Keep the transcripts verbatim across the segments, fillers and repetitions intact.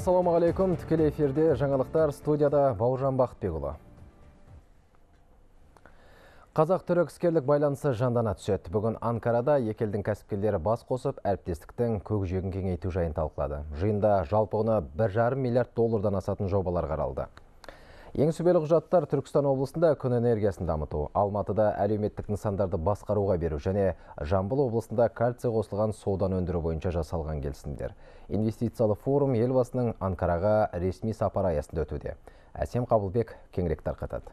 Ассалаумағалейкум, тікелей эфирде жаңалықтар, студияда Бауыржан Бақытбекұлы. Қазақ-түрік іскерлік байланысы жандана түседі. Бүгін Анкарада екі елдің кәсіпкерлері бас қосып, әріптестіктің көкжиегін кеңейту жайын талқылады. Жиында жалпы құны бір жарым миллиард доллардан асатын жобалар қаралды. Ең сүбелі құжаттар Түркістан облысында күн энергиясын дамыту, Алматыда әлеуметтік нысандарды басқаруға беру және Жамбыл облысында кальций қосылған содан өндіру бойынша жасалған келісімдер. Инвестициялық форум елбасының Анкараға ресми сапар аясында өтуде. Әсем Қабылбек кеңірек тарқатады.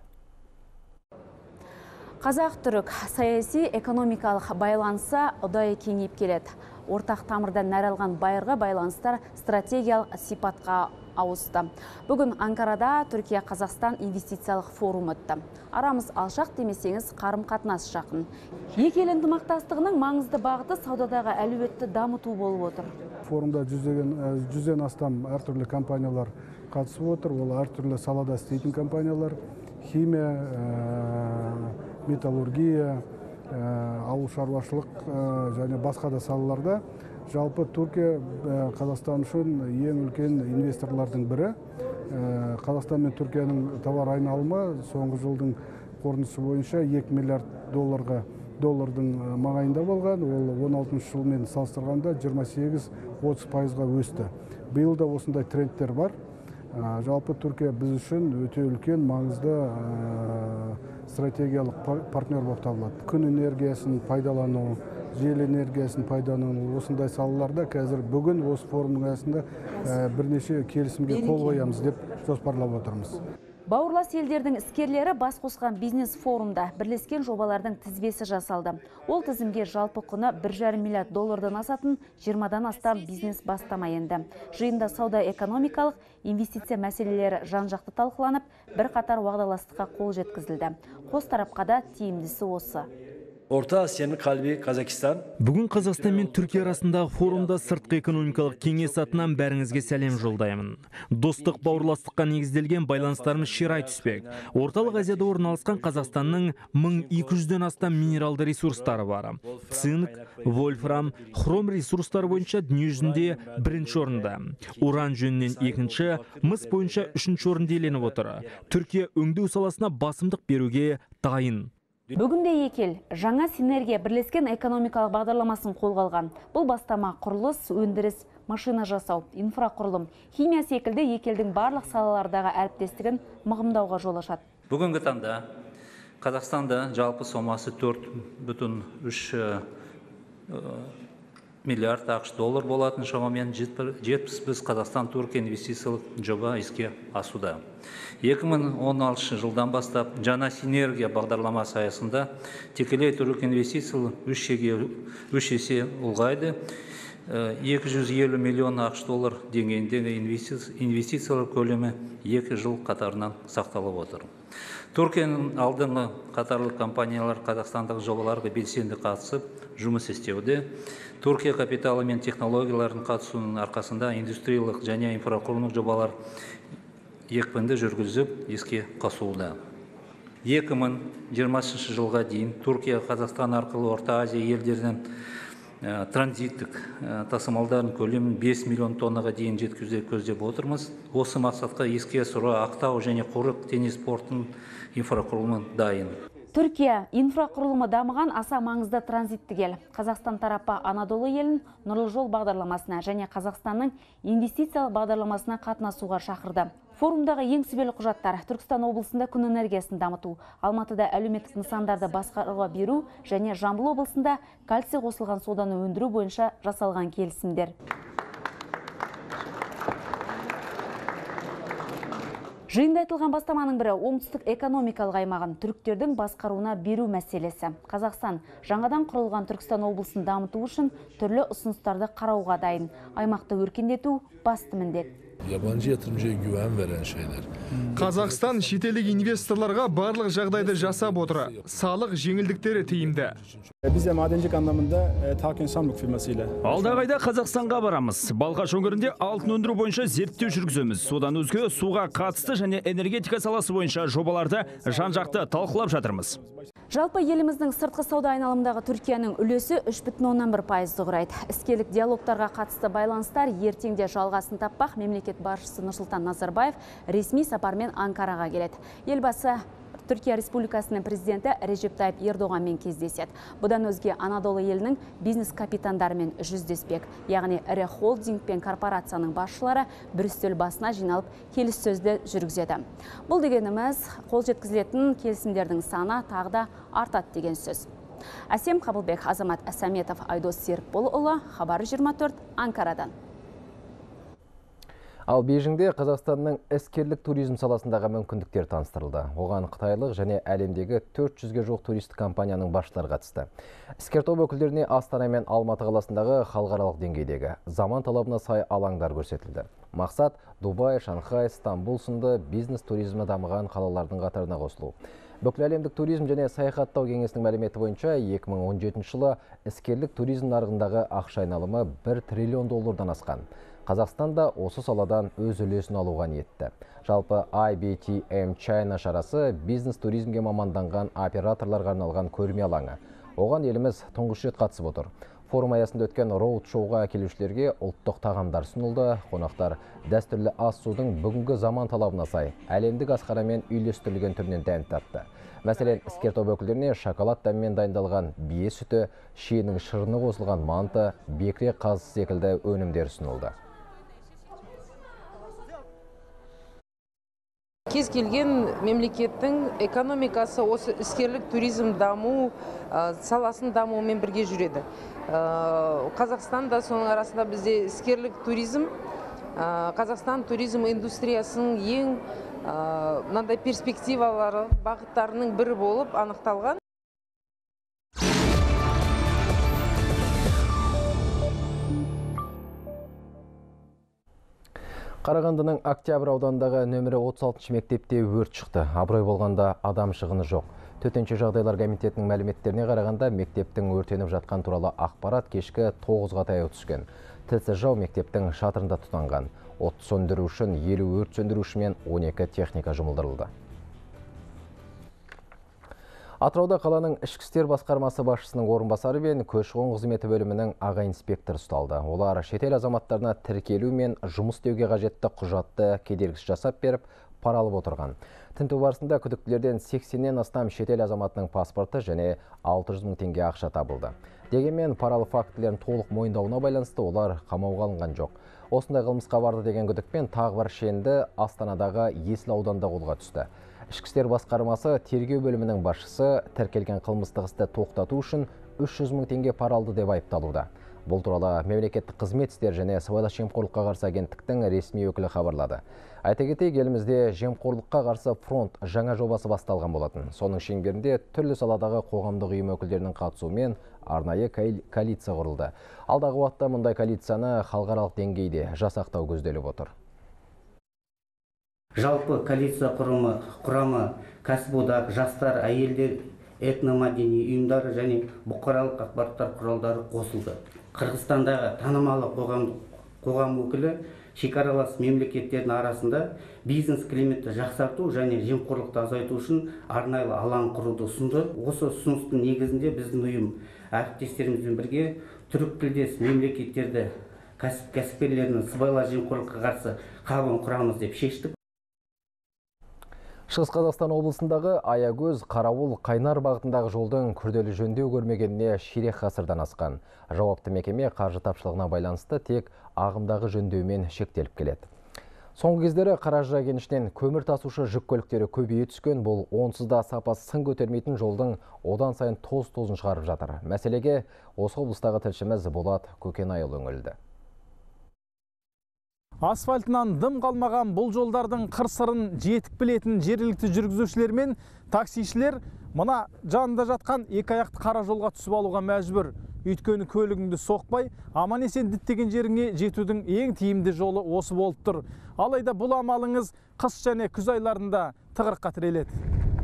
Қазақ-түрік саяси экономикалық байланысы ұдайы кеңейіп келеді. Ортақ тамырдан нәр алған байырғы байланыстар стратегиялық сипатқа ауысты. Бүгін Анкарада Түркия-Қазақстан инвестициялық форум өтті. Арамыз алшақ демесеңіз қарым-қатынас жақын. Екі ел ынтымақтастығының маңызды бағыты саудадағы әлеуетті дамыту болып отыр. Форумда жүзден астам әртүрлі компаниялар қатысып отыр. Ол әртүрлі салада істейтін компаниялар, химия, металлургия, ауыл шаруашылық және басқа да салаларда. Жалпы Түркия Қазақстан үшін ең үлкен инвесторлардың бірі. Қазақстан мен Түркияның товар айналымы соңғы жылдың қорытындысы бойынша екі миллиард долларға доллардың маңайында болған. Ол он алтыншы жылмен салыстырғанда жиырма сегіз отыз пайызға өсті. Биыл да осындай трендтер бар. Жалпы Түркия біз үшін өте үлкен маңызды стратегиялық партнер болып табылады. Күн энергиясын пайдалану, жел энергиясын пайдалану, осындай салаларда қазір бүгін осы форумның аясында бірнеше келісімге қол қоямыз деп жоспарлап отырмыз. Бауырлас елдердің іскерлері бас қосқан бизнес форумда бірлескен жобалардың тізбесі жасалды. Ол тізімге жалпы құны бір жарым миллиард доллардан асатын жиырмадан астам бизнес бастама енді. Жиында сауда экономикалық инвестиция мәселелері жан-жақты талқыланып, бір қатар уағдаластыққа қол жеткізілді. Қос тарапқа да тиімдісі осы. Орта Азияның қалбі Қазақстан. Бүгін Қазақстан мен Түркия арасындағы форумда сыртқы экономикалық кеңес атынан бәріңізге сәлем жолдаймын. Достық бауырластыққа негізделген байланыстарымыз ширай түспек. Орталық Азияда орналасқан Қазақстанның мың екі жүзден астам минералды ресурстары бар. Цинк, вольфрам, хром ресурстары бойынша дүние жүзінде бірінші орында. Уран жөнінен екінші, мыс бойынша үшінші орынды иеленіп отыр. Түркия өңдеу саласына басымдық беруге дайын. Бүгінде екі ел жаңа синергия бірлескен экономикалық бағдарламасын қолға алған. Бұл бастама құрылыс, өндіріс, машина жасау, инфрақұрылым, химия секілді екі елдің барлық салалардағы әріптестігін мығымдауға жол ашады. Бүгінгі таңда Қазақстанда жалпы сомасы төрт бүтін үш миллиард ақш доллар болатын шамамен жетпіс бес Қазақстан-Түркия инвестициялық жоба іске асуда. екі мың он алтыншы жылдан бастап жаңа синергия бағдарламасы аясында тікелей түрік инвестициялар үш есе ұлғайды. екі жүз елу миллион ақш доллар деңгейіндегі инвестициялар көлемі екі жыл қатарынан сақталып отыр. Түркияның алдыңғы қатарлы компаниялар қазақстандық жобаларға белсенді қатысып жұмыс істеуде. Түркия капиталы мен технологиялардың қатысуының арқасында индустриялық және инфрақұрылымдық жобалар екпінді жүргізіп іске қосылуда. екі мың жиырмасыншы жылға дейін Түркия Қазақстан арқылы Орта Азия елдерінен транзиттік тасымалдардың көлемін бес миллион тоннаға дейін жеткізуді көздеп отырмыз. Осы мақсатқа іске асыру Ақтау және Құрық теңіз портының инфрақұрылымы дайын. Түркия инфрақұрылымы дамыған аса маңызды транзиттік ел. Қазақстан тарапы Анадолы елін Нұрлы жол бағдарламасына және Қазақстанның инвестициялық бағдарламасына қатынасуға шақырды. Форумдағы ең сүбелі құжаттар Түркістан облысында күн энергиясын дамыту, Алматыда әлеуметтік нысандарды басқаруға беру және Жамбыл облысында кальций қосылған соданы өндіру бойынша жасалған келісімдер. Жиында айтылған бастаманың бірі оңтүстік экономикалық аймағын түріктердің басқаруына беру мәселесі. Қазақстан жаңадан құрылған Түркістан облысын дамыту үшін түрлі ұсыныстарды қарауға дайын. Аймақты өркендету басты міндет. Yabancı yatırımcıya güven veren şeyler. Қазақстан шетелдік инвесторларға барлық жағдайды жасап отыр. Салық жеңілдіктері тиімді. Biz de madencilik anlamında Takin Samruk firmasıyla. Алдағы айда Қазақстанға барамыз. Балқаш өңірінде алтын өндіру бойынша зерттеу жүргіземіз. Содан өзге суға қатысты және энергетика саласы бойынша жобаларды жан-жақты талқылап жатырмыз. Жалпы еліміздің сыртқы сауда айналымындағы Түркияның үлесі үш бүтін оннан бір пайызды құрайды. Іскерлік диалогтарға қатысты байланыстар ертеңде жалғасын таппақ. Мемлекет басшысы Нұрсұлтан Назарбаев ресми сапармен Анкараға келеді. Елбасы Түркия Республикасының президенті Режеп Тайып Ердоғанмен кездеседі. Бұдан өзге Анадолы елінің бизнес капитандарымен жүздеспек. Яғни ірі холдинг пен корпорацияның басшылары бір үстел басына жиналып келіссөзді жүргізеді. Бұл дегеніміз қол жеткізілетін келісімдердің саны тағы да артады деген сөз. Әсем Қабылбек, Азамат Әсәметов, Айдос Серікболұлы, Хабар жиырма төрт, Анкарадан. Ал Бейжіңде Қазақстанның іскерлік туризм саласындағы мүмкіндіктер таныстырылды. Оған қытайлық және әлемдегі төрт жүзге жуық туристік компанияның басшылары қатысты. Іскер топ өкілдеріне Астана мен Алматы қаласындағы халықаралық деңгейдегі заман талабына сай алаңдар көрсетілді. Мақсат Дубай, Шанхай, Стамбул сынды бизнес туризмі дамыған қалалардың қатарына қосылу. Бүкіл әлемдік туризм және саяхаттау кеңесінің мәліметі бойынша екі мың он жетінші жылы іскерлік туризм нарығындағы ақша айналымы бір триллион доллардан асқан. Қазақстан да осы саладан өз үлесін алуға ниетті. Жалпы ай би ти эм China шарасы бизнес туризмге маманданған операторларға арналған көрме алаңы. Оған еліміз тұңғыш рет қатысып отыр. Форум аясында өткен роуд-шоуға келушілерге ұлттық тағамдар ұсынылды. Қонақтар дәстүрлі ас судың бүгінгі заман талабына сай әлемдік асқарамен үйлестірілген түрінен дәм татты. Мәселен, іскер топ өкілдеріне шоколад дәмімен дайындалған бие сүті, шиенің шырыны қосылған манты, бекіре қазы секілді өнімдер ұсынылды. Кез келген мемлекеттің экономикасы осы іскерлік туризм даму саласын дамуымен бірге жүреді. Қазақстан да соның арасында бізде іскерлік туризм, Қазақстан туризм индустриясының ең мынандай перспективалары бағыттарының бірі болып анықталған. Қарағандының Октябрь аудандағы нөмірі отыз алтыншы мектепте өрт шықты. Абырой болғанда адам шығыны жоқ. Төтенше жағдайлар комитетінің мәліметтеріне қарағанда мектептің өртеніп жатқан туралы ақпарат кешкі тоғызға таяу түскен. Тілсіз жау мектептің шатырында тұтанған. От сөндіру үшін елу өрт сөндіруші мен он екі техника жұмылдырылды. Атырауда қаланың ішкі істер басқармасы басшысының орынбасары мен көші-қон қызметі бөлімінің аға инспектор ұсталды. Олар шетел азаматтарына тіркелу мен жұмыс істеуге қажетті құжатты кедергісіз жасап беріп, пара алып отырған. Тінту барысында күдіктілерден сексеннен астам шетел азаматының паспорты және алты жүз мың теңге ақша табылды. Дегенмен паралы фактілерін толық мойындауына байланысты олар қамауға алынған жоқ. Осындай қылмысқа барды деген күдікпен тағы бір шенді Астанадағы Есіл ауданында қолға түсті. Ішкі істер басқармасы тергеу бөлімінің басшысы тіркелген қылмыстық істі тоқтату үшін үш жүз мың теңге пара алды деп айыпталуда. Бұл туралы мемлекеттік қызмет істер және сыбайлас жемқорлыққа қарсы агенттіктің ресми өкілі хабарлады. Айта кетейік, елімізде жемқорлыққа қарсы фронт жаңа жобасы басталған болатын. Соның шеңберінде түрлі саладағы қоғамдық ұйым өкілдерінің қатысуымен арнайы коалиция құрылды. Алдағы уақытта мұндай коалицияны халықаралық деңгейде жасақтау көзделіп отыр. Жалпы коалиция құрамы, құрамы кәсіподақ, жастар, әйелдер, этномәдени ұйымдары және бұқаралық ақпараттар құралдары қосылды. Қырғызстандағы танымалы қоғам, қоғам өкілі шекаралас мемлекеттердің арасында бизнес климатты жақсарту және жемқорлықты азайту үшін арнайлы алаң құруды ұсынды. Осы ұсыныстың негізінде біздің ұйым әріптестерімізбен бірге түрік тілдес мемлекеттерді кәсіпкерлерінің сыбайлас жемқорлыққа қарсы қабын құрамыз деп шештік. Шығыс Қазақстан облысындағы Аягөз, Қарауыл, Қайнар бағытындағы жолдың күрделі жөндеу көрмегеніне ширек ғасырдан асқан. Жауапты мекеме қаржы тапшылығына байланысты тек ағымдағы жөндеумен шектеліп келеді. Соңғы кездері Қаражыра кенішінен көмір тасушы жүк көліктері көбейе түскен. Бұл онсыз да сапасы сын көтермейтін жолдың одан сайын тоз-тозын шығарып жатыр. Мәселеге осы облыстағы тілшіміз Болат Көкенайұлы үңілді. Асфальтынан дым қалмаған бұл жолдардың қыр-сырын жетік білетін жергілікті жүргізушілер мен таксишілер мына жанында жатқан екі аяқты қара жолға түсіп алуға мәжбүр. Өйткені көлігіңді соқпай, аман-есен діттеген жеріңе жетудің ең тиімді жолы осы болып тұр. Алайда бұл амалыңыз қыс және күз айларында тығырыққа тіреледі.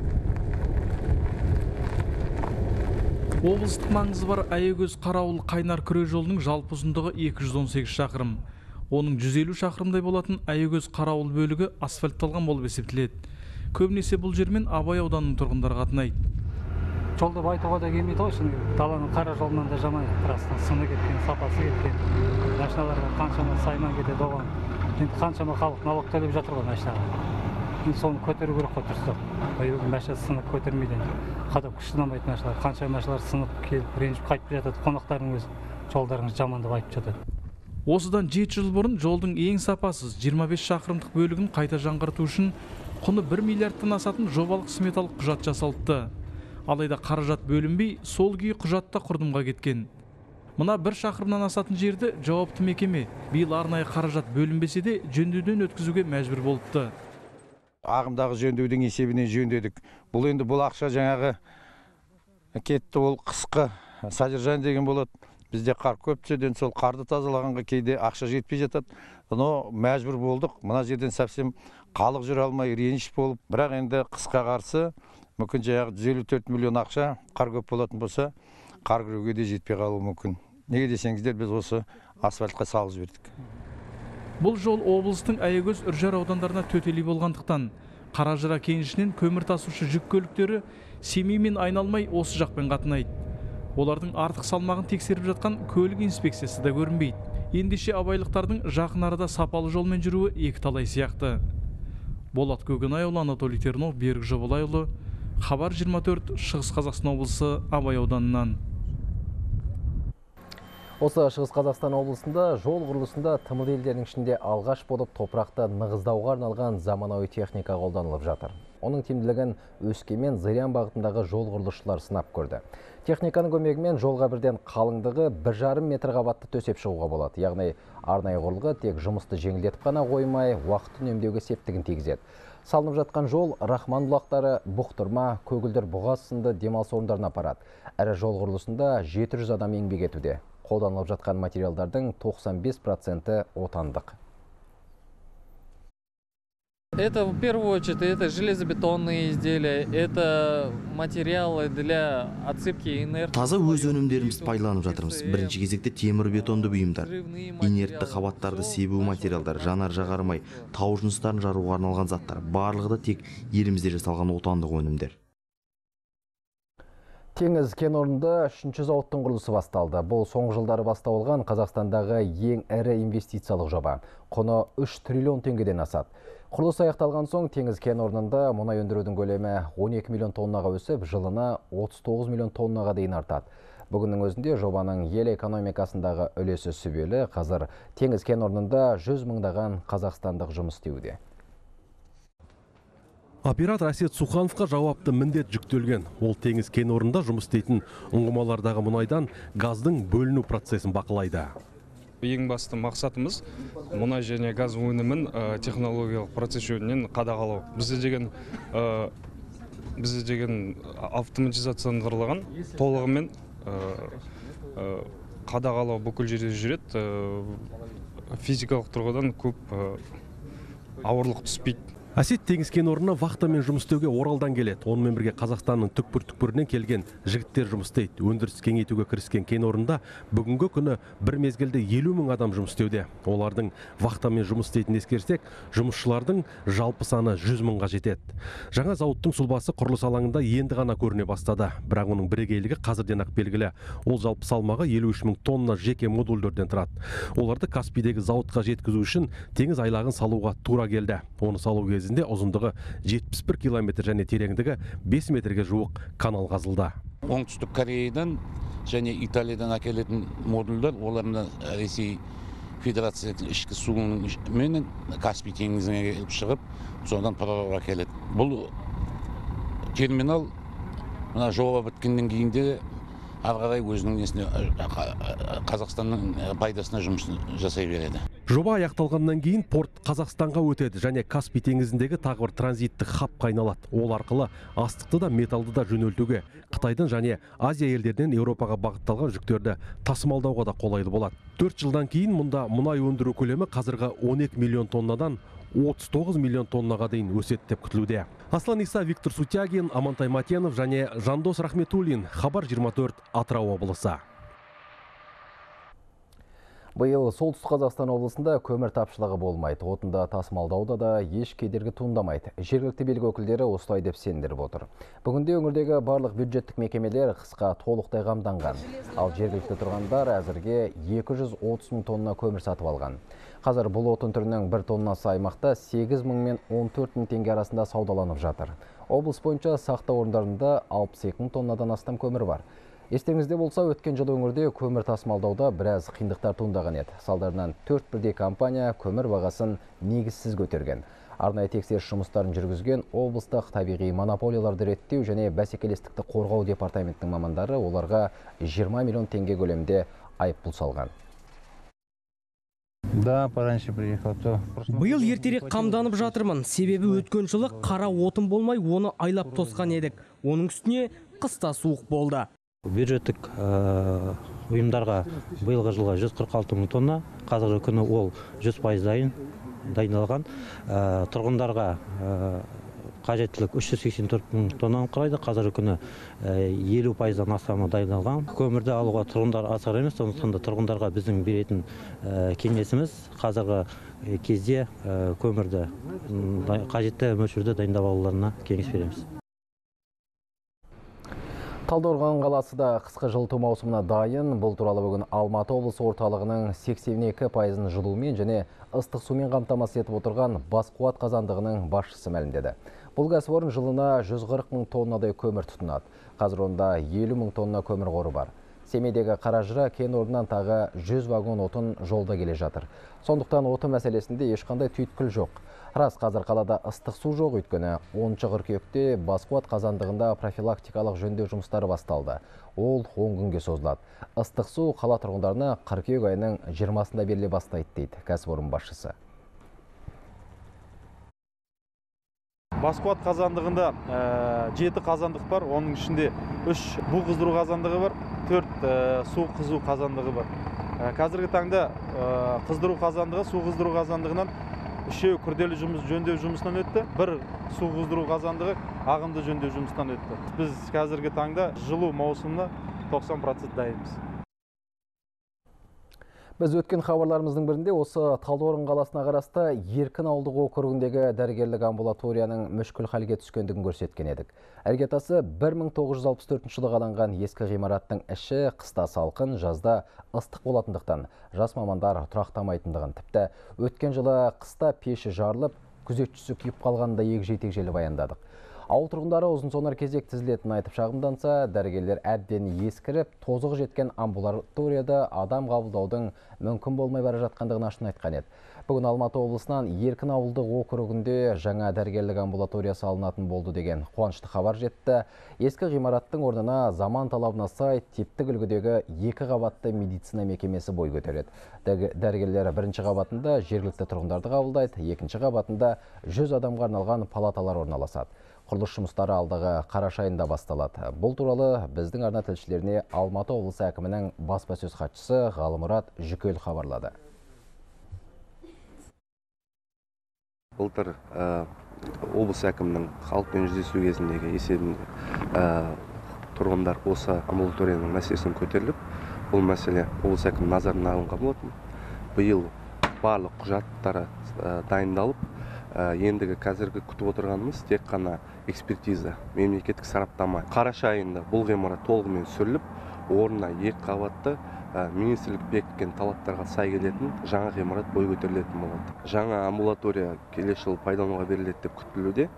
Облыстық маңызы бар Аягөз Қарауыл Қайнар күре жолының жалпы ұзындығы екі жүз он сегіз шақырым. Оның жүз елу шақырымдай болатын Аягөз Қарауыл бөлігі асфальтталған болып есептеледі. Көбінесе бұл жермен Абай ауданының тұрғындары қатынайды. жолды байытуға да келмейді ғой, шыны керек. Даланың қара жолынан да жаман, трассаның сыны кеткен, сапасы кеткен. Машиналарға қаншама сайман кетеді оған. Енді қаншама халық налог төлеп жатыр ғой машинаға. Енді соны көтеру керек қой дұрыстап. Бүгін машина сынып көтермейді. Қадап күштінамайтын машиналар, қанша машиналар сынып келіп, ренжіп қайтып жатады. Қонақтардың өзі жолдарыңыз жаман деп айтып жатады. Осыдан жеті жыл бұрын жолдың ең сапасыз жиырма бес шақырымдық бөлігін қайта жаңғырту үшін құны бір миллиардтан асатын жобалық сметалық құжат жасалыпты. Алайда қаражат бөлінбей, сол күйі құжатта құрдымға кеткен. Мына бір шақырымнан асатын жерді жауапты мекеме биыл арнайы қаражат бөлінбесе де жөндеуден өткізуге мәжбүр болыпты. Ағымдағы жөндеудің есебінен жөндедік. Бұл енді бұл ақша жаңағы кетті, ол қысқы содержание деген болады. Бізде қар көп түседі, сол қарды тазалағанға кейде ақша жетпей жатады. Но мәжбүр болдық. Мына жерден совсем халық жүре алмай, реніш болып, бірақ енді қысқа қарсы мүмкін жаңағы жүз елу төрт миллион ақша қар көп болатын болса, қар күреуге де жетпей қалуы мүмкін. Неге десеңіздер, біз осы асфальтқа салып жібердік. Бұл жол облыстың Аягөз, Үржар аудандарына төтелей болғандықтан, Қаражыра кенішінен көмір тасушы жүк көліктері Семеймен айналмай осы жақпен қатынайды. Олардың артық салмағын тексеріп жатқан көлік инспекциясы да көрінбейді. Ендеше абайлықтардың жақын арада сапалы жолмен жүруі екі талай сияқты. Болат Көкенайұлы, Анатолий Тернов, Берік Жобалайұлы, Хабар жиырма төрт, Шығыс Қазақстан облысы, Абай ауданынан. Осы Шығыс Қазақстан облысында жол құрылысында тмд елдерінің ішінде алғаш болып топырақты нығыздауға арналған заманауи техника қолданылып жатыр. Оның тиімділігін Өскемен Зырян бағытындағы жол құрылысшылар сынап көрді. Техниканың көмегімен жолға бірден қалыңдығы бір жарым метр қабатты төсеп шығуға болады. Яғни арнайы құрылғы тек жұмысты жеңілдетіп қана қоймай, уақытты үнемдеуге септігін тигізеді. Салынып жатқан жол Рахман бұлақтары, Бұқтырма, Көгілдір бұғаз сынды демалыс орындарына апарады. Әрі жол құрылысында жеті жүз адам еңбек етуде. Қолданылып жатқан материалдардың тоқсан бес проценті отандық. Это в первую очередь это железобетонные изделия, это материалы для отсыпки инертных. Таза өз өнімдеріміз пайдаланып жатырмыз. Бірінші кезекте темір бетонды бұйымдар, инертті қабаттарды себу материалдар, жанар жағармай, тау жыныстарын жаруға арналған заттар. Барлығы да тек елімізде жасалған отандық өнімдер. Теңіз кен орнында үшінші зауыттың құрылысы басталды. Бұл соңғы жылдары басталған Қазақстандағы ең ірі инвестициялық жоба. Құны үш триллион теңгеден асады. Құрылыс аяқталған соң теңіз кен орнында мұнай өндірудің көлемі он екі миллион тоннаға өсіп, жылына отыз тоғыз миллион тоннаға дейін артады. Бүгіннің өзінде жобаның ел экономикасындағы үлесі сүбелі. Қазір теңіз кен орнында жүз мыңдаған қазақстандық жұмыс істеуде. Оператор Әсет Сухановқа жауапты міндет жүктелген. Ол теңіз кен орнында жұмыс істейтін ұңғымалардағы мұнайдан газдың бөліну процесін бақылайды. Ең басты мақсатымыз мұнай және газ өнімін технологиялық процесс жөнінен қадағалау. Бізде деген бізде деген автоматизацияланған толығымен қадағалау бүкіл жерде жүреді. Физикалық тұрғыдан көп ауырлық түспейді. Әсет теңіз кен орнына вахтамен жұмыс істеуге Оралдан келеді. Онымен бірге Қазақстанның түкпір-түкпірінен келген жігіттер жұмыс істейді. Өндіріс кеңейтуге кіріскен кен орнында бүгінгі күні бір мезгілде елу мың адам жұмыс істеуде. Олардың вахтамен жұмыс істейтін ескерсек, жұмысшылардың жалпы саны жүз мыңға жетеді. Жаңа зауыттың сұлбасы құрылыс алаңында енді ғана көріне бастады. Бірақ оның бірегейлігі қазірден ақ белгілі. Ол жалпы салмағы елу үш мың тонна жеке модульдерден тұрады. Оларды Каспийдегі зауытқа жеткізу үшін теңіз айлағын салуға тура келді. Оны салу кезінде ұзындығы жетпіс бір километр және тереңдігі бес метрге жуық канал қазылды. Оңтүстік Кореядан және Италиядан әкелетін модульдар, оларына Ресей Федерациясының ішкі суының менен Каспий теңізіне келіп шығып, содан пароға келеді. Бұл терминал мына жоба біткеннен кейін де ары қарай өзінің несіне Қазақстанның пайдасына жұмыс жасай береді. Жоба аяқталғаннан кейін порт Қазақстанға өтеді және Каспий теңізіндегі тағы бір транзиттік хабқа айналады. Ол арқылы астықты да металды да жөнелтуге, Қытайдан және Азия елдерінен Еуропаға бағытталған жүктерді тасымалдауға да қолайлы болады. төрт жылдан кейін мұнда мұнай өндіру көлемі қазіргі он екі миллион тоннадан отыз тоғыз миллион тоннаға дейін өседі деп күтілуде. Аслан Иса, Виктор Сутягин, Амантай Матенов және Жандос Рахметуллин. Хабар жиырма төрт, Атырау облысы. Биыл солтүстік Қазақстан облысында көмір тапшылығы болмайды. Отында тасымалдауда да еш кедергі туындамайды. Жергілікті билік өкілдері осылай деп сендіріп отыр. Бүгінде өңірдегі барлық бюджеттік мекемелер қысқа толықтай қамданған. Ал жергілікті тұрғындар әзірге екі жүз отыз мың тонна көмір сатып алған. Қазір бұл отын түрінің бір тоннасы аймақта сегіз мың мен он төрт мың теңге арасында саудаланып жатыр. Облыс бойынша сақтау орындарында алпыс екі мың тоннадан астам көмір бар. Естеріңізде болса, өткен жылы өңірде көмір тасымалдауда біраз қиындықтар туындаған еді. Салдарынан төрт бірдей компания көмір бағасын негізсіз көтерген. Арнайы тексеріс жұмыстарын жүргізген облыстық табиғи монополияларды реттеу және бәсекелестікті қорғау департаментінің мамандары оларға жиырма миллион теңге көлемінде айыппұл салған. Да, пораньше приехал, то. Биыл ертерек қамданып жатырмын. Себебі өткен жылы қара отын болмай, оны айлап тосқан едік. Оның үстіне қыста суық болды. Бюджеттік ұйымдарға биылғы жылға жүз қырық алты мың тонна, қазіргі күні ол жүз пайыз дайын дайындалған. Тұрғындарға қажеттілік үш жүз сексен төрт мың тоннаны құрайды, қазіргі күні елу пайыздан астамы дайындалған. Көмірді алуға тұрғындар асығар емес, сондықтан да тұрғындарға біздің беретін кеңесіміз қазіргі кезде көмірді қажетті мөлшерде дайындап алуларына кеңес береміз. Талдықорған қаласы да қысқы жылыту маусымына дайын. Бұл туралы бүгін Алматы облысы орталығының сексен екі пайызын жылумен және ыстық сумен қамтамасыз етіп отырған Бас қуат қазандығының басшысы мәлімдеді. Бұл кәсіпорын жылына жүз қырық мың тоннадай көмір тұтынады. Қазір онда елу мың тонна көмір қоры бар. Семейдегі Қаражыра кен орнынан тағы жүз вагон отын жолда келе жатыр. Сондықтан отын мәселесінде ешқандай түйткіл жоқ. Рас, қазір қалада ыстық су жоқ, өйткені оныншы қыркүйекте Бас қуат қазандығында профилактикалық жөндеу жұмыстары басталды. Ол он күнге созылады. Ыстық су қала тұрғындарына қыркүйек айының жиырмасында беріле бастайды дейді кәсіпорын басшысы. Бас қуат қазандығында жеті қазандық бар, оның ішінде үш бу қыздыру қазандығы бар, төрт су қызу қазандығы бар. Қазіргі таңда қыздыру қазандығы, су қыздыру қазандығынан үшеу күрделі жұмыс жөндеу жұмысынан өтті, бір су қыздыру қазандығы ағынды жөндеу жұмысынан өтті. Біз қазіргі таңда жылу маусымына тоқсан процент дайынбыз. Біз өткен хабарларымыздың бірінде осы Талдықорған қаласына қарасты Еркін ауылдық округіндегі дәрігерлік амбулаторияның мүшкіл халге түскендігін көрсеткен едік. Іргетасы бір мың тоғыз жүз алпыс төртінші жылы қаланған ескі ғимараттың іші қыста салқын, жазда ыстық болатындықтан жас мамандар тұрақтамайтындығын, тіпті өткен жылы қыста пеші жарылып, күзетшісі күйіп қалғанда егжей-тегжейлі баяндадық. Ауыл тұрғындары ұзын сонар кезек тізілетінін айтып шағымданса, дәрігерлер әбден ескіріп, тозығы жеткен амбулаторияда адам қабылдаудың мүмкін болмай бара жатқандығын ашын айтқан еді. Бүгін Алматы облысынан Еркін ауылдық округінде жаңа дәрігерлік амбулатория салынатын болды деген қуанышты хабар жетті. Ескі ғимараттың орнына заман талабына сай типтік үлгідегі екі қабатты медицина мекемесі бой көтереді. Дәрігерлер бірінші қабатында жергілікті тұрғындарды қабылдайды, екінші қабатында жүз адамға арналған палаталар орналасады. Құрылыс жұмыстары алдағы қараша айында басталады. Бұл туралы біздің арна тілшілеріне Алматы облысы әкімінің баспасөз хатшысы Ғалымұрат Жүкел хабарлады. Былтыр облыс әкімінің халықпен жүздесу кезіндегі есебінде тұрғындар осы амбулаторияның мәселесін көтеріліп, бұл мәселе облыс әкімінің назарына алынған болатын. Биыл барлық құжаттары дайындалып, ендігі қазіргі күтіп отырғанымыз тек қана экспертиза, мемлекеттік сараптама. Қараша айында бұл ғимарат толығымен сүріліп, орнына екі қабатты министрлік бекіткен талаптарға сай келетін жаңа ғимарат бой көтерілетін болады. Жаңа амбулатория келесі жылы пайдалануға беріледі деп күтілуде.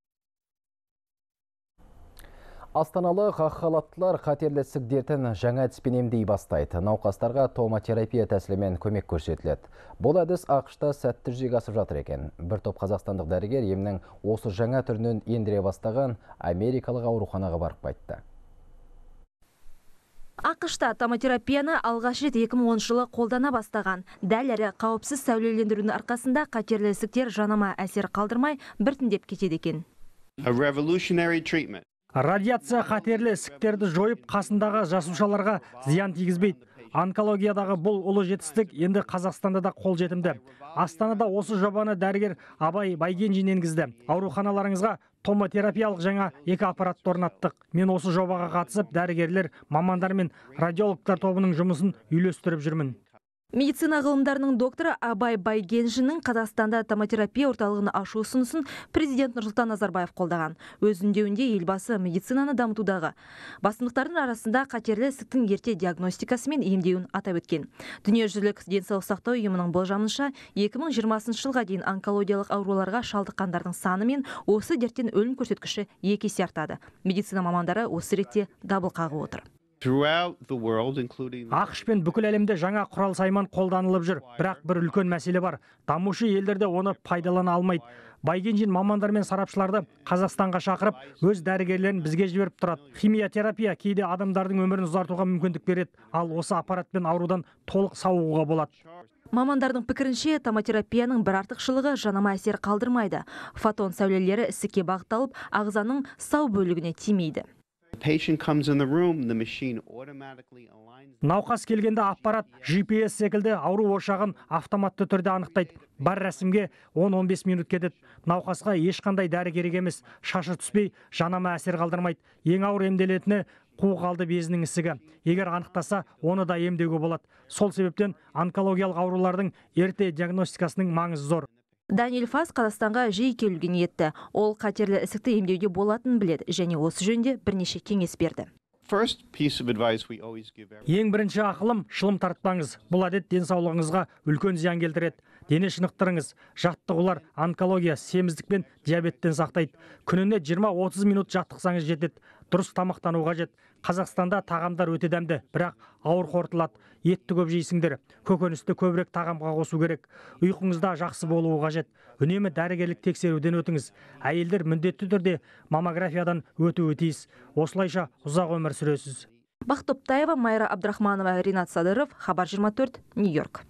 Астаналық ақ халаттылар қатерлі ісік дертін жаңа әдіспен емдей бастайды. Науқастарға томотерапия тәсілімен көмек көрсетіледі. Бұл әдіс ақш-та сәтті жүзеге асып жатыр екен. Бір топ қазақстандық дәрігер емнің осы жаңа түрінен ендіре бастаған америкалық ауруханаға барып қайтты. ақш-та томотерапияны алғаш рет екі мың оныншы жылы қолдана бастаған. Дәл әрі қауіпсіз сәулелендірудің арқасында қатерлі ісіктер жанама әсер қалдырмай біртіндеп кетеді екен. Радиация қатерлі ісіктерді жойып, қасындағы жасушаларға зиян тигізбейді. Онкологиядағы бұл ұлы жетістік енді Қазақстанда да қол жетімді. Астанада осы жобаны дәрігер Абай Байгенжин енгізді. Ауруханаларыңызға томотерапиялық жаңа екі аппаратты орнаттық. Мен осы жобаға қатысып, дәрігерлер, мамандар мен радиологтар тобының жұмысын үйлестіріп жүрмін. Медицина ғылымдарының докторы Абай Байгенжінің Қазақстанда томотерапия орталығын ашу ұсынысын президент Нұрсұлтан Назарбаев қолдаған. Өз үндеуінде елбасы медицинаны дамытудағы басымдықтардың арасында қатерлі ісіктің ерте диагностикасы мен емдеуін атап өткен. Дүниежүзілік денсаулық сақтау ұйымының болжамынша екі мың жиырмасыншы жылға дейін онкологиялық ауруларға шалдыққандардың саны мен осы дерттен өлім көрсеткіші екі есе артады. Медицина мамандары осы ретте дабыл қағып отыр. ақш пен бүкіл әлемде жаңа құрал сайман қолданылып жүр, бірақ бір үлкен мәселе бар. Дамушы елдерде оны пайдалана алмайды. Байгенжин мамандар мен сарапшыларды Қазақстанға шақырып, өз дәрігерлерін бізге жіберіп тұрады. Химиотерапия кейде адамдардың өмірін ұзартуға мүмкіндік береді, ал осы аппаратпен аурудан толық сауығуға болады. Мамандардың пікірінше, томотерапияның бір артықшылығы жанама әсер қалдырмайды. Фотон сәулелері ісікке бағытталып, ағзаның сау бөлігіне тимейді. Науқас келгенде аппарат джи пи эс секілді ауру ошағын автоматты түрде анықтайды. Бар рәсімге он он бес минут кетеді. Науқасқа ешқандай дәрі керек емес, шашы түспей, жанама әсер қалдырмайды. Ең ауыр емделетіні қуық-алды безінің ісігі. Егер анықтаса, оны да емдеуге болады. Сол себептен онкологиялық аурулардың ерте диагностикасының маңызы зор. Даниэль Фас Қазақстанға жиі келуге ниетті. Ол қатерлі ісікті емдеуде болатынын біледі және осы жөнінде бірнеше кеңес берді. Ең бірінші ақылым шылым тартпаңыз. Бұл әдет денсаулығыңызға үлкен зиян келтіреді. Дене шынықтырыңыз. Жаттығулар онкология, семіздік пен диабеттен сақтайды. Күніне жиырма отыз минут жаттықсаңыз жетеді. Дұрыс тамақтану қажет. Қазақстанда тағамдар өте дәмді, бірақ ауыр қорытылады. Етті көп жейсіңдер. Көкөністі көбірек тағамға қосу керек. Ұйқыңызда жақсы болуы қажет. Үнемі дәрігерлік тексеруден өтіңіз. Әйелдер міндетті түрде маммографиядан өтуі тиіс. Осылайша ұзақ өмір сүресіз. Бақыт Топтаева, Майра Абдрахманова, Ринат Садыров, Хабар жиырма төрт, Нью-Йорк.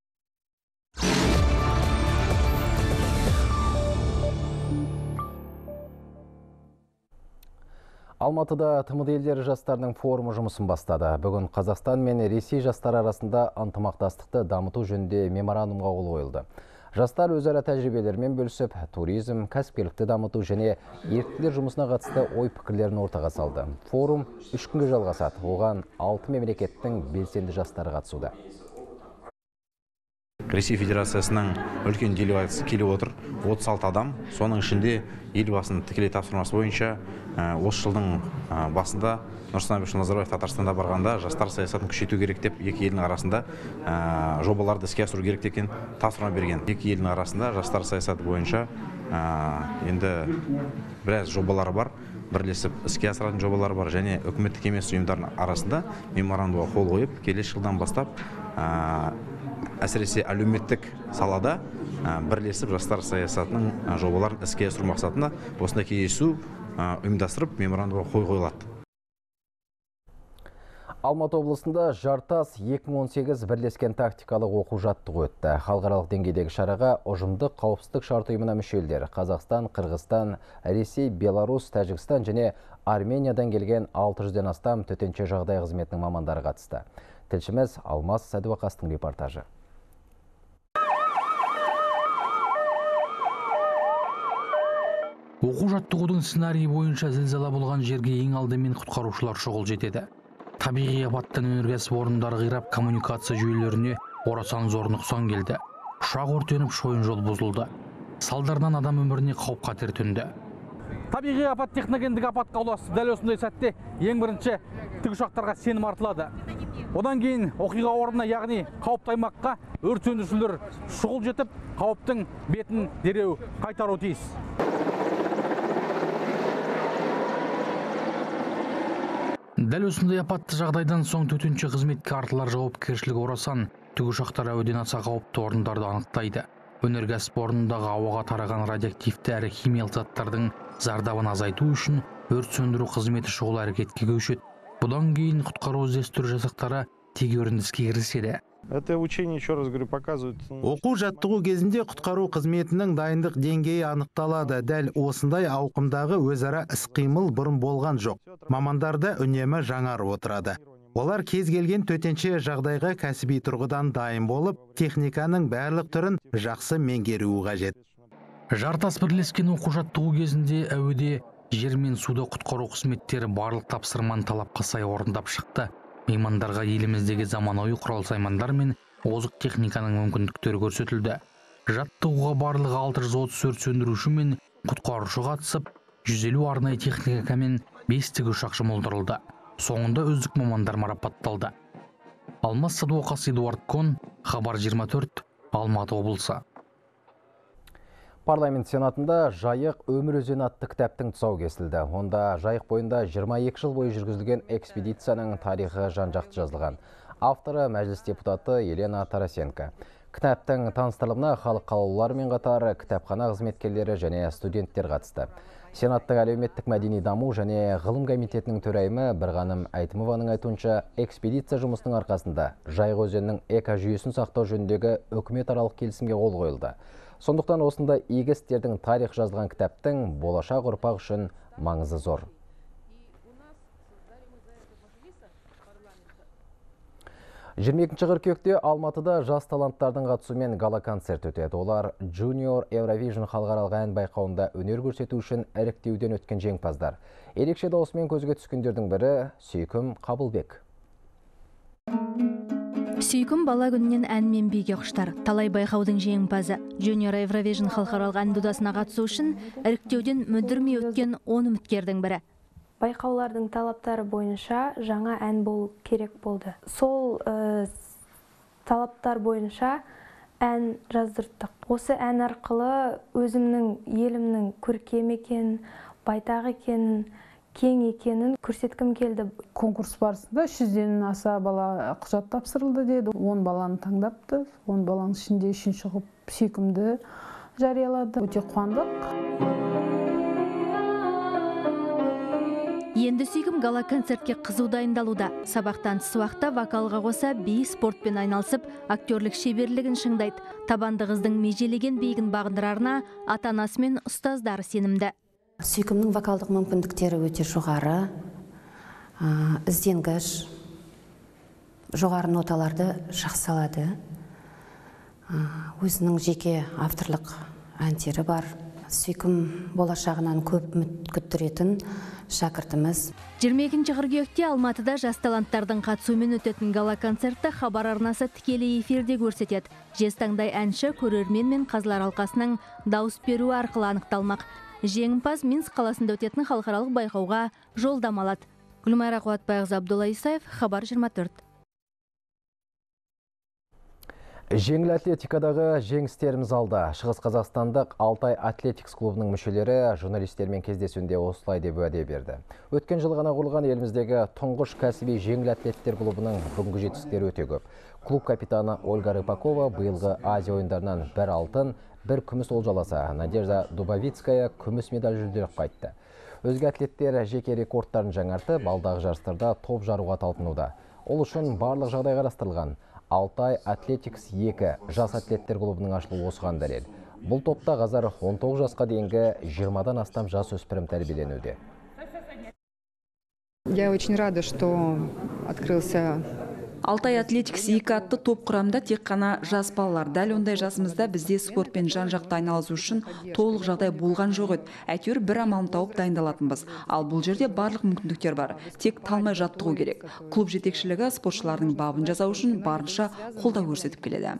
Алматыда тмд елдері жастарының форумы жұмысын бастады. Бүгін Қазақстан мен Ресей жастары арасында ынтымақтастықты дамыту жөнінде меморандумға қол қойылды. Жастар өзара тәжірибелерімен бөлісіп, туризм, кәсіпкерлікті дамыту және еріктілер жұмысына қатысты ой пікірлерін ортаға салды. Форум үш күнге жалғасады. Оған алты мемлекеттің белсенді жастары қатысуда. Ресей Федерациясының үлкен делегациясы келіп отыр, отыз алты адам. Соның ішінде елбасының тікелей тапсырмасы бойынша осы жылдың басында Нұрсұлтан Әбішұлы Назарбаев Татарстанда барғанда жастар саясатын күшейту керек деп екі елдің арасында жобаларды іске асыру керек деген тапсырма берген. Екі елдің арасында жастар саясаты бойынша енді біраз жобалары бар, бірлесіп іске асыратын жобалар бар және үкіметтік емес ұйымдардың арасында меморандумға қол қойып, келесі жылдан бастап әсіресе әлеуметтік салада бірлесіп жастар саясатының жобаларын іске асыру мақсатында осындай кездесу ұйымдастырып меморандумға қол қойылады. Алматы облысында Жартас екі мың он сегіз бірлескен тактикалық оқу жаттығу өтті. Халықаралық деңгейдегі шараға ұжымдық қауіпсіздік шарт ұйымына мүше елдер Қазақстан, Қырғызстан, Ресей, Беларусь, Тәжікстан және Армениядан келген алты жүзден астам төтенше жағдай қызметінің мамандары қатысты. Тілшіміз Алмас Сәдуақастың репортажы. Оқу жаттығудың сценарийі бойынша зілзала болған жерге ең алдымен құтқарушылар шұғыл жетеді. Табиғи апаттан өнеркәсіп орындары қирап, коммуникация жүйелеріне орасан зор нұқсан келді. Ұшақ өртеніп, шойын жол бұзылды. Салдарынан адам өміріне қауіп-қатер төнді. Табиғи апат техногендік апатқа ұласты. Дәл осындай сәтте ең бірінші тікұшақтарға сенім артылады. Одан кейін оқиға орнына, яғни қауіпті аймаққа өрт сөндірушілер шұғыл жетіп, қауіптің бетін дереу қайтару тиіс. Дәл осындай апатты жағдайдан соң төтенше қызметке артылар жауапкершілігі орасан. Тікұшақтар әуеден аса қауіпті орындарды анықтайды. Өнеркәсіп орнындағы ауаға тараған радиоактивті әрі химиялық заттардың зардабын азайту үшін өрт сөндіру қызметі шұғыл әрекетке көшеді. Бұдан кейін құтқару іздестіру жасақтары тегеурінді іске кіріседі. Это учение, еще раз говорю, показывает. Оқу жаттығу кезінде құтқару қызметінің дайындық деңгейі анықталады. Дәл осындай ауқымдағы өзара іс-қимыл бұрын болған жоқ. Мамандарды үнемі жаңарып отырады. Олар кез келген төтенше жағдайға кәсіби тұрғыдан дайын болып, техниканың барлық түрін жақсы меңгеруі қажет. Жартас бірлескен оқу жаттығу кезінде әуеде жер мен суда құтқару қызметтері барлық тапсырманы талапқа сай орындап шықты. Меймандарға еліміздегі заманауи құрал-саймандар мен озық техниканың мүмкіндіктері көрсетілді. Жаттығуға барлығы алты жүз отыз төрт сөндіруші мен құтқарушы қатысып, жүз елу арнайы техника мен бес тікұшақ жұмылдырылды. Соңында үздік мамандар марапатталды. Алмас Садуақас, Эдуард Кон, Хабар жиырма төрт, Алматы облысы. Парламент сенатында «Жайық өмір өзені» атты кітаптың тұсауы кесілді. Онда Жайық бойында жиырма екі жыл бойы жүргізілген экспедицияның тарихы жан-жақты жазылған. Авторы мәжіліс депутаты Елена Тарасенко. Кітаптың таныстырылымына халық қалаулыларымен қатар кітапхана қызметкерлері және студенттер қатысты. Сенаттың әлеуметтік мәдени даму және ғылым комитетінің төрайымы Бірғаным Айтымованың айтуынша, экспедиция жұмысының арқасында Жайық өзенінің экожүйесін сақтау жөніндегі үкіметаралық келісімге қол қойылды. Сондықтан осындай игі істердің тарих жазылған кітаптың болашақ ұрпақ үшін маңызы зор. жиырма екінші қыркүйекте Алматыда жас таланттардың қатысуымен гала-концерт өтеді. Олар Junior Eurovision халықаралық ән байқауында өнер көрсету үшін іріктеуден өткен жеңімпаздар. Ерекше даусымен көзге түскендердің бірі Сүйкім Қабылбек. Сүйкім бала күнінен ән мен биге құштар. Талай байқаудың жеңімпазы. Junior Eurovision халықаралық ән додасына қатысу үшін іріктеуден мүдірмей өткен он үміткердің бірі. Байқаулардың талаптары бойынша жаңа ән болу керек болды. Сол ә, талаптар бойынша ән жаздырттық. Осы ән арқылы өзімнің елімнің көркем екенін, байтақ екенін, кең екенін көрсеткім келді. Конкурс барысында үш жүзден аса бала құжат тапсырылды деді. он баланы таңдапты. он баланың ішінде үшінші қылып Сүйкімді жариялады. Өте қуандық. Енді Сүйкім гала-концертке қызу дайындалуда. Сабақтан тыс уақытта вокалға қоса би спортпен айналысып, актерлік шеберлігін шыңдайды. Табанды қыздың межелеген биігін бағындырарына ата-анасы мен ұстаздары сенімді. Сүйкімнің вокалдық мүмкіндіктері өте жоғары, ізденгіш, жоғары ноталарды жақсы алады. Өзінің жеке авторлық әндері бар. Сүйкім болашағынан көп үміт күттіретін шәкіртіміз. жиырма екінші қыркүйекте Алматыда жас таланттардың қатысуымен өтетін гала-концертті хабар арнасы тікелей эфирде көрсетеді. Жезтаңдай әнші көрермен мен қазылар алқасының дауыс беруі арқылы анықталмақ. Жеңімпаз Минск қаласында өтетін халықаралық байқауға жолдама алады. Гүлмайра Қуатбайқызы, Абдулла Исаев, Хабар жиырма төрт. Жеңіл атлетикадағы жеңістеріміз алды. Шығыс Қазақстандық Алтай Атлетикс клубының мүшелері журналистермен кездесуінде осылай деп уәде берді. Өткен жыл ғана құрылған еліміздегі тұңғыш кәсіби жеңіл атлеттер клубының бүгінгі жетістіктері өте көп. Клуб капитаны Ольга Рыпакова биылғы Азия ойындарынан бір алтын, бір күміс олжаласа, Надежда Дубовицкая күміс медаль жүлделеп қайтты. Өзге атлеттер жеке рекордтарын жаңартып, алдағы жарыстарда топ жаруға талпынуда. Ол үшін барлық жағдай қарастырылған. Алтай Атлетикс екі жас атлеттер клубының ашылуы осыған дәлел. Бұл топта қазір он тоғыз жасқа дейінгі жиырмадан астам жас өспірім тәрбиеленуде. Я очень рада, что открылся Алтай Атлетикс екі атты топ құрамында тек қана жас балалар. Дәл ондай жасымызда бізде спортпен жан-жақты айналысу үшін толық жағдай болған жоқ еді. Әйтеуір бір амалын тауып дайындалатынбыз. Ал бұл жерде барлық мүмкіндіктер бар. Тек талмай жаттығу керек. Клуб жетекшілігі спортшылардың бабын жасау үшін барынша қолдау көрсетіп келеді.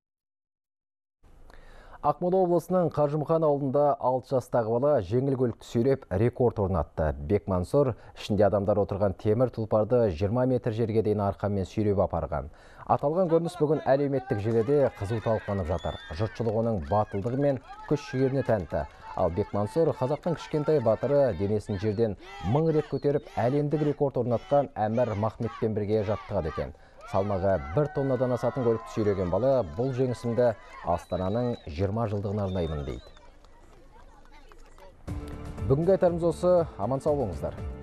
Ақмола облысының Қажымхан ауылында алты жастағы бала жеңіл көлікті сүйреп рекорд орнатты. Бекмансұр ішінде адамдар отырған темір тұлпарды жиырма метр жерге дейін арқанмен сүйреп апарған. Аталған көрініс бүгін әлеуметтік желіде қызу талқыланып жатыр. Жұртшылық оның батылдығы мен күш-жігеріне тәнті. Ал Бекмансұр қазақтың кішкентай батыры денесін жерден мың рет көтеріп әлемдік рекорд орнатқан Әмір Махметпен бірге жаттығады екен. Салмағы бір тоннадан асатын көлікті сүйреген бала бұл жеңісімді Астананың жиырма жылдығына арнаймын дейді. Бүгінгі айтарымыз осы, аман сау болыңыздар.